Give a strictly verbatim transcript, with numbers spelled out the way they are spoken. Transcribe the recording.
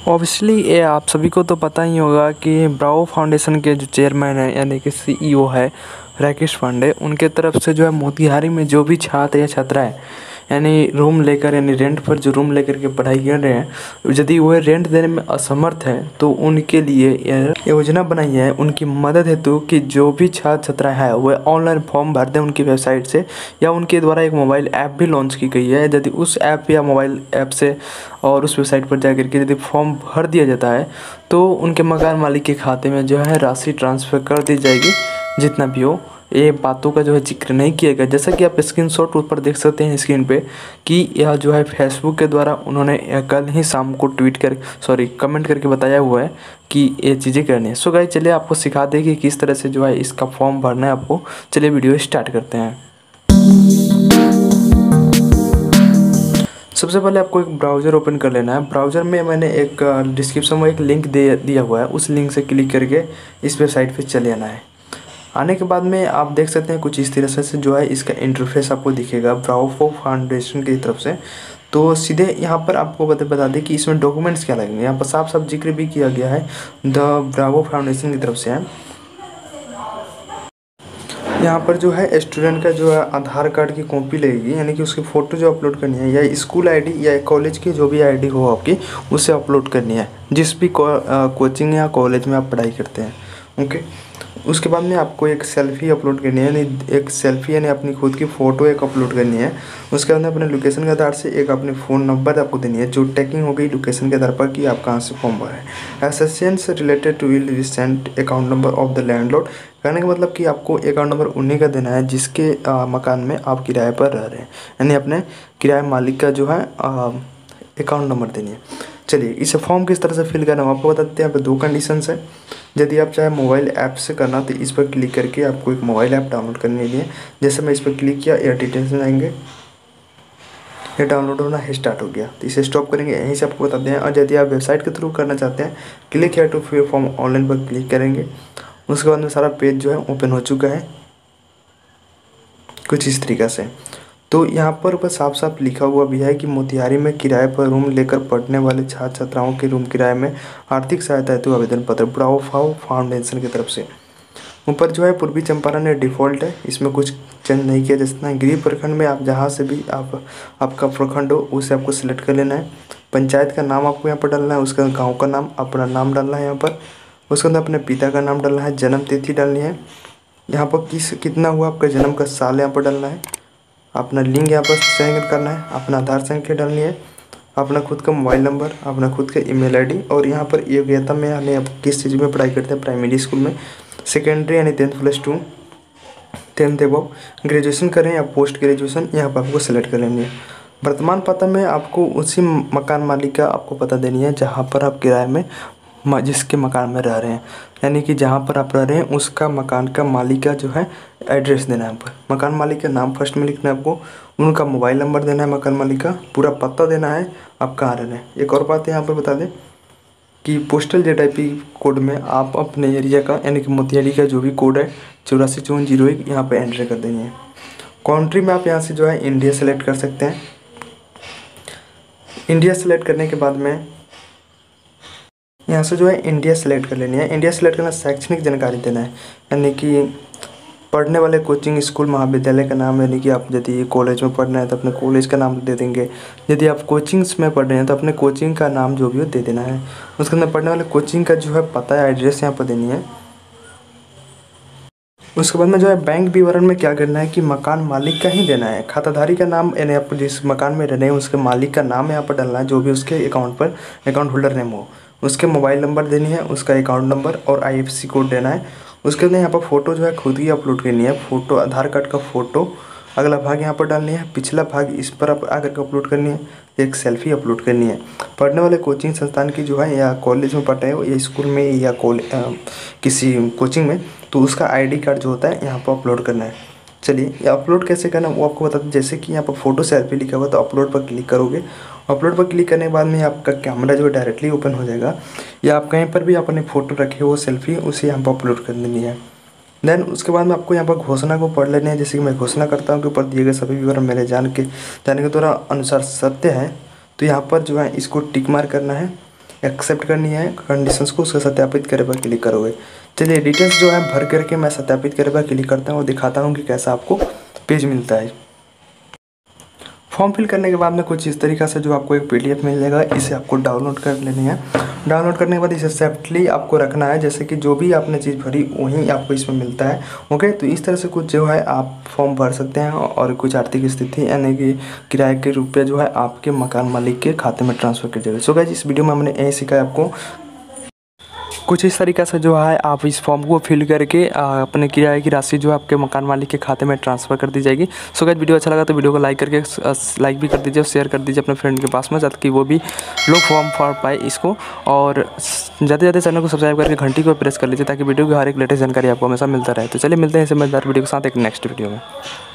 Obviously ये आप सभी को तो पता ही होगा कि ब्रावो फाउंडेशन के जो चेयरमैन हैं यानी कि सीईओ है राकेश पांडे, उनके तरफ से जो है मोतिहारी में जो भी छात्र या छात्राएं यानी रूम लेकर यानी रेंट पर जो रूम लेकर के पढ़ाई कर रहे हैं, यदि वह रेंट देने में असमर्थ है तो उनके लिए यह योजना बनाई है उनकी मदद हेतु कि जो भी छात्र छात्राएं हैं वह ऑनलाइन फॉर्म भर दें उनकी वेबसाइट से, या उनके द्वारा एक मोबाइल ऐप भी लॉन्च की गई है। यदि उस ऐप या मोबाइल ऐप से और उस वेबसाइट पर जाकर के यदि फॉर्म भर दिया जाता है तो उनके मकान मालिक के खाते में जो है राशि ट्रांसफ़र कर दी जाएगी, जितना भी हो। ये बातों का जो है जिक्र नहीं किया गया, जैसा कि आप स्क्रीनशॉट ऊपर देख सकते हैं स्क्रीन पे कि यह जो है फेसबुक के द्वारा उन्होंने कल ही शाम को ट्वीट कर सॉरी कमेंट करके बताया हुआ है कि ये चीज़ें करनी है। सो गाइस चलिए आपको सिखा दें कि किस तरह से जो है इसका फॉर्म भरना है आपको। चलिए वीडियो स्टार्ट करते हैं। सबसे पहले आपको एक ब्राउज़र ओपन कर लेना है। ब्राउज़र में मैंने एक डिस्क्रिप्शन में एक लिंक दे दिया हुआ है, उस लिंक से क्लिक करके इस वेबसाइट पे चले आना है। आने के बाद में आप देख सकते हैं कुछ इस तरह से जो है इसका इंटरफेस आपको दिखेगा ब्रावो फाउंडेशन की तरफ से। तो सीधे यहाँ पर आपको बता बता दें कि इसमें डॉक्यूमेंट्स क्या लगेंगे। यहाँ पर साफ साफ जिक्र भी किया गया है द ब्रावो फाउंडेशन की तरफ से है। यहाँ पर जो है स्टूडेंट का जो है आधार कार्ड की कॉपी लगेगी, यानी कि उसकी फ़ोटो जो अपलोड करनी है, या स्कूल आईडी या कॉलेज की जो भी आईडी हो आपकी उसे अपलोड करनी है, जिस भी कोचिंग या कॉलेज में आप पढ़ाई करते हैं। ओके, उसके बाद में आपको एक सेल्फ़ी अपलोड करनी है, यानी एक सेल्फ़ी यानी अपनी खुद की फ़ोटो एक अपलोड करनी है। उसके बाद में अपने लोकेशन के आधार से एक अपनी फ़ोन नंबर आपको देनी है, जो टैगिंग हो गई लोकेशन के आधार पर कि आप कहाँ से फॉर्म भर है। Essence related to will recent account number of the landlord, कहने का मतलब कि आपको अकाउंट नंबर उन्हीं का देना है जिसके आ, मकान में आप किराए पर रह रहे हैं, यानी अपने किराए मालिक का जो है अकाउंट नंबर देनी है। चलिए इसे फॉर्म किस तरह से फिल करना है आपको बताते हैं। यहाँ पर दो कंडीशंस है। यदि आप चाहे मोबाइल ऐप से करना तो इस पर क्लिक करके आपको एक मोबाइल ऐप डाउनलोड करने के लिए, जैसे मैं इस पर क्लिक किया एयर डिटेल्स में आएंगे, ये डाउनलोड होना है स्टार्ट हो गया, तो इसे स्टॉप करेंगे, यहीं से आपको बताते हैं। और यदि आप वेबसाइट के थ्रू करना चाहते हैं, click here to fill form online पर क्लिक करेंगे। उसके बाद में सारा पेज जो है ओपन हो चुका है कुछ इस तरीक़ा से। तो यहाँ पर बस साफ साफ लिखा हुआ भी है कि मोतिहारी में किराए पर रूम लेकर पढ़ने वाले छात्र छात्राओं के रूम किराए में आर्थिक सहायता हेतु आवेदन पत्र ब्रावो फाउंडेशन की तरफ से। ऊपर जो है पूर्वी चंपारण में डिफ़ॉल्ट है, इसमें कुछ चेंज नहीं किया जा सकता है। गृह प्रखंड में आप जहाँ से भी आप आपका प्रखंड हो उसे आपको सिलेक्ट कर लेना है। पंचायत का नाम आपको यहाँ पर डालना है, उसका गाँव का नाम अपना नाम डालना है यहाँ पर। उसके अंदर अपने पिता का नाम डालना है, जन्म तिथि डालनी है, यहाँ पर किस कितना हुआ आपका जन्म का साल यहाँ पर डालना है, अपना लिंग यहाँ पर चयन करना है, अपना आधार संख्या डालनी है, अपना खुद का मोबाइल नंबर, अपना खुद का ईमेल आईडी, और यहाँ पर योग्यता में यानी आप किस चीज़ में पढ़ाई करते हैं, प्राइमरी स्कूल में, सेकेंडरी यानी tenth plus two, tenth above, graduation करें या पोस्ट ग्रेजुएशन, यहाँ पर आपको सेलेक्ट कर लेनी है। वर्तमान पता में आपको उसी मकान मालिक का आपको पता देनी है जहाँ पर आप किराए में जिसके मकान में रह रहे हैं, यानी कि जहाँ पर आप रह रहे हैं उसका मकान का मालिक का जो है एड्रेस देना है। पर मकान मालिक का नाम फर्स्ट में लिखना है आपको, उनका मोबाइल नंबर देना है, मकान मालिक का पूरा पता देना है, आप कहाँ रह रहे हैं। एक और बात यहाँ पर बता दें कि पोस्टल जेडआईपी कोड में आप अपने एरिया का यानी कि मोतिहारी का जो भी कोड है चौरासी चौवन जीरो एक यहाँ पर एंटर कर देनी है। कंट्री में आप यहाँ से जो है इंडिया सेलेक्ट कर सकते हैं। इंडिया सेलेक्ट करने के बाद में यहाँ से जो है इंडिया सेलेक्ट कर लेनी है। इंडिया सेलेक्ट करना शैक्षणिक जानकारी देना है, यानी कि पढ़ने वाले कोचिंग स्कूल महाविद्यालय का नाम, यानी कि आप यदि कॉलेज में पढ़ रहे हैं तो अपने कॉलेज का नाम दे देंगे। यदि आप कोचिंग्स में पढ़ रहे हैं तो अपने कोचिंग का नाम जो भी हो दे देना है। उसके अंदर पढ़ने वाले कोचिंग का जो है पता है एड्रेस यहाँ पर देनी है। उसके बाद में जो है बैंक विवरण में क्या करना है कि मकान मालिक का ही देना है, खाताधारी का नाम यानी आप जिस मकान में रह रहे हैं उसके मालिक का नाम यहाँ पर डालना है, जो भी उसके अकाउंट पर अकाउंट होल्डर नेम हो, उसके मोबाइल नंबर देनी है, उसका अकाउंट नंबर और आईएफएससी कोड देना है। उसके बाद यहाँ पर फ़ोटो जो है खुद ही अपलोड करनी है, फ़ोटो आधार कार्ड का फ़ोटो अगला भाग यहाँ पर डालनी है, पिछला भाग इस पर आप आकर के अपलोड करनी है, एक सेल्फ़ी अपलोड करनी है। पढ़ने वाले कोचिंग संस्थान की जो है या कॉलेज में पढ़ रहे हो या स्कूल में या कॉलेज किसी कोचिंग में, तो उसका आईडी कार्ड जो होता है यहाँ पर अपलोड करना है। चलिए ये अपलोड कैसे करना वो आपको बताते हैं। जैसे कि यहाँ पर फोटो सेल्फी लिखा हुआ तो अपलोड पर क्लिक करोगे, अपलोड पर क्लिक करने के बाद में आपका कैमरा जो है डायरेक्टली ओपन हो जाएगा, या आप कहीं पर भी अपने फ़ोटो रखे हो सेल्फी उसे यहाँ पर अपलोड कर देनी है। देन उसके बाद में आपको यहाँ पर घोषणा को पढ़ लेनी है। जैसे कि मैं घोषणा करता हूँ कि ऊपर दिए गए सभी विवरण मेरे जान के जाने के द्वारा अनुसार सत्य है, तो यहाँ पर जो है इसको टिक मार्क करना है। एक्सेप्ट करनी है कंडीशंस को, उसका सत्यापित करे पर क्लिक करोगे। चलिए डिटेल्स जो है भर करके मैं सत्यापित करे पर क्लिक करता हूँ और दिखाता हूँ कि कैसा आपको पेज मिलता है। फॉर्म फिल करने के बाद में कुछ इस तरीक़ा से जो आपको एक पीडीएफ मिल जाएगा, इसे आपको डाउनलोड कर लेनी है। डाउनलोड करने के बाद इसे सेपरेटली आपको रखना है, जैसे कि जो भी आपने चीज़ भरी वहीं आपको इसमें मिलता है। ओके, तो इस तरह से कुछ जो है आप फॉर्म भर सकते हैं और कुछ आर्थिक स्थिति यानी कि किराए के रुपये जो है आपके मकान मालिक के खाते में ट्रांसफ़र कर देगा। सो गाइस, इस वीडियो में हमने यही सीखा है आपको कुछ इस तरीक़े से जो है आप इस फॉर्म को फिल करके अपने किराए की राशि जो है आपके मकान मालिक के खाते में ट्रांसफ़र कर दी जाएगी। सो गाइस, वीडियो अच्छा लगा तो वीडियो को लाइक करके लाइक भी कर दीजिए और शेयर कर दीजिए अपने फ्रेंड के पास में, ताकि वो भी लोग फॉर्म भर पाए इसको। और ज़्यादा से ज़्यादा चैनल को सब्सक्राइब करके घंटी को प्रेस कर लीजिए ताकि वीडियो की हर एक लेटेस्ट जानकारी आपको हमेशा मिलता रहे। तो चलिए मिलते हैं इस मजेदार वीडियो के साथ एक नेक्स्ट वीडियो में।